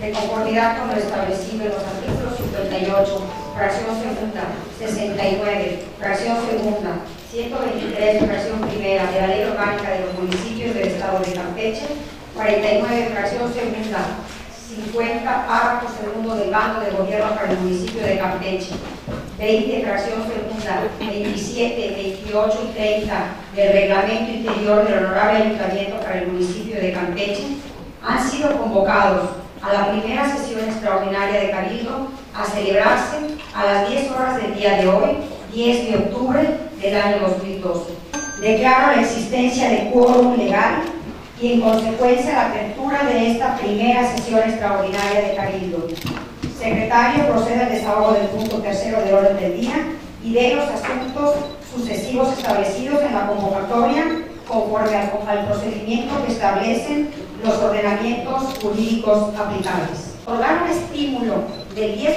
de conformidad con lo establecido en los artículos 58, fracción segunda, 69, fracción segunda, 123, fracción primera de la Ley Orgánica de los Municipios del Estado de Campeche, 49, fracción segunda, 50, párrafo segundo del Bando de Gobierno para el municipio de Campeche, 20, fracción segunda, 27, 28 y 30 del Reglamento Interior del Honorable Ayuntamiento para el municipio de Campeche, han sido convocados a la primera sesión extraordinaria de Cabildo a celebrarse a las 10 horas del día de hoy, 10 de octubre del año 2012. Declaro la existencia de quórum legal y en consecuencia la apertura de esta primera sesión extraordinaria de Cabildo. Secretario, procede al desahogo del punto tercero del orden del día y de los asuntos sucesivos establecidos en la convocatoria conforme al procedimiento que establecen los ordenamientos jurídicos aplicables. Otorgar un estímulo del 10%,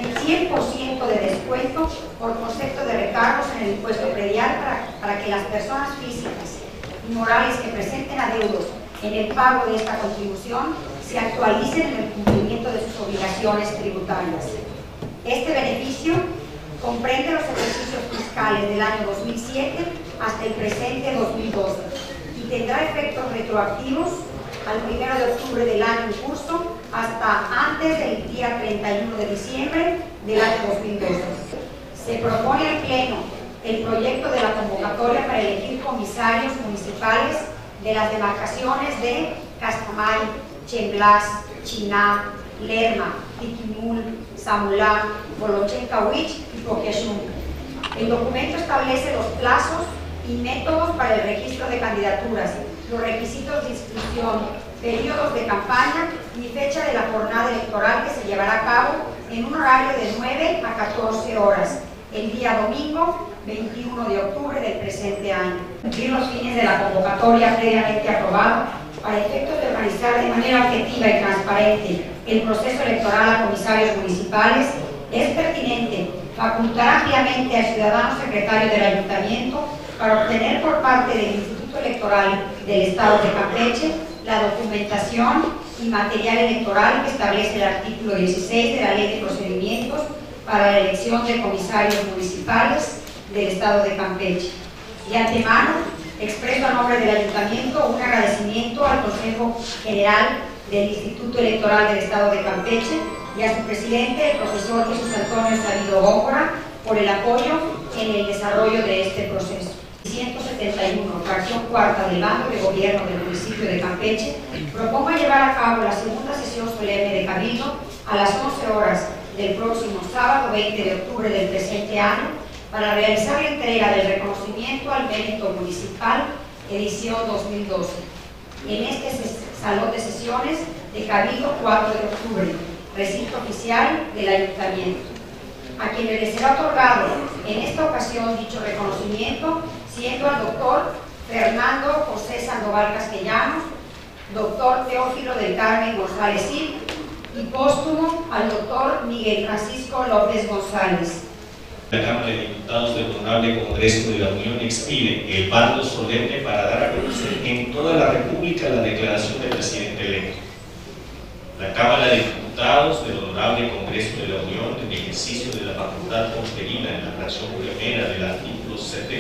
100% de descuento por concepto de recargos en el impuesto predial para que las personas físicas y morales que presenten adeudos en el pago de esta contribución se actualicen en el cumplimiento de sus obligaciones tributarias. Este beneficio comprende los ejercicios fiscales del año 2007 hasta el presente 2012 y tendrá efectos retroactivos al 1 de octubre del año en curso hasta antes del día 31 de diciembre del año 2012. Se propone al Pleno el proyecto de la convocatoria para elegir comisarios municipales de las demarcaciones de Castamay, Chemblas, Chiná, Lerma, Tiquimul, Samulá, Bolochencahuich y Poquiachún. El documento establece los plazos y métodos para el registro de candidaturas, los requisitos de inscripción, periodos de campaña y fecha de la jornada electoral que se llevará a cabo en un horario de 9 a 14 horas, el día domingo 21 de octubre del presente año. Cumplir los fines de la convocatoria previamente aprobado para efectos de organizar de manera objetiva y transparente el proceso electoral a comisarios municipales, es pertinente facultar ampliamente al ciudadano secretario del Ayuntamiento para obtener por parte del Instituto Electoral del Estado de Campeche la documentación y material electoral que establece el artículo 16 de la Ley de Procedimientos para la elección de comisarios municipales del Estado de Campeche. De antemano, expreso a nombre del Ayuntamiento un agradecimiento al Consejo General del Instituto Electoral del Estado de Campeche y a su presidente, el profesor Jesús Antonio Sabido Góngora, por el apoyo en el desarrollo de este proceso. 171, fracción cuarta del Bando de Gobierno del municipio de Campeche, propongo llevar a cabo la segunda sesión solemne de Cabildo a las 11 horas del próximo sábado 20 de octubre del presente año para realizar la entrega del reconocimiento al mérito municipal edición 2012 en este salón de sesiones de Cabildo 4 de octubre, recinto oficial del Ayuntamiento. A quienes les será otorgado en esta ocasión dicho reconocimiento, siendo al doctor Fernando José Sandoval Castellanos, doctor Teófilo del Carmen González Cid y póstumo al doctor Miguel Francisco López González. La Cámara de Diputados del Honorable Congreso de la Unión expide el bando solemne para dar a conocer en toda la República la declaración del presidente electo. La Cámara de Diputados del Honorable Congreso de la Unión, en ejercicio de la facultad conferida en la fracción primera del artículo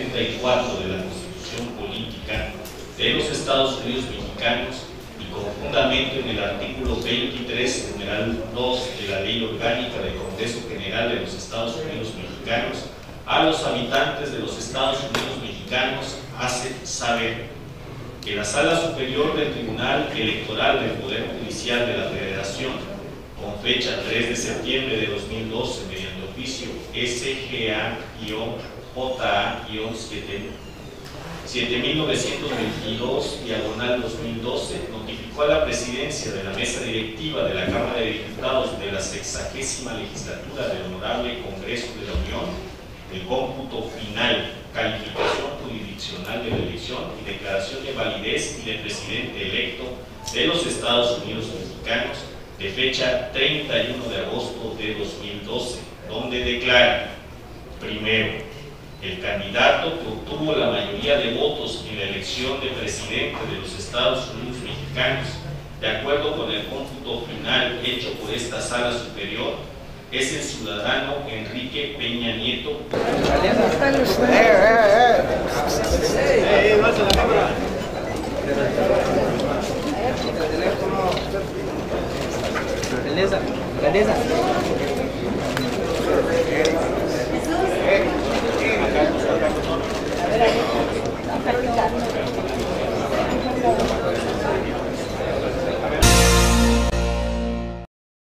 74 de la Constitución Política de los Estados Unidos Mexicanos y con fundamento en el artículo 23, numeral 2 de la Ley Orgánica del Congreso General de los Estados Unidos Mexicanos, a los habitantes de los Estados Unidos Mexicanos hace saber que la Sala Superior del Tribunal Electoral del Poder Judicial de la Federación, con fecha 3 de septiembre de 2012, mediante oficio SGA-JA-7922/2012, notificó a la Presidencia de la Mesa Directiva de la Cámara de Diputados de la 60ª Legislatura del Honorable Congreso de la Unión el cómputo final, calificación jurisdiccional de la elección y declaración de validez y de presidente electo de los Estados Unidos Mexicanos de fecha 31 de agosto de 2012, donde declara: primero, el candidato que obtuvo la mayoría de votos en la elección de presidente de los Estados Unidos Mexicanos de acuerdo con el cómputo final hecho por esta sala superior, es el ciudadano Enrique Peña Nieto. Beleza, beleza.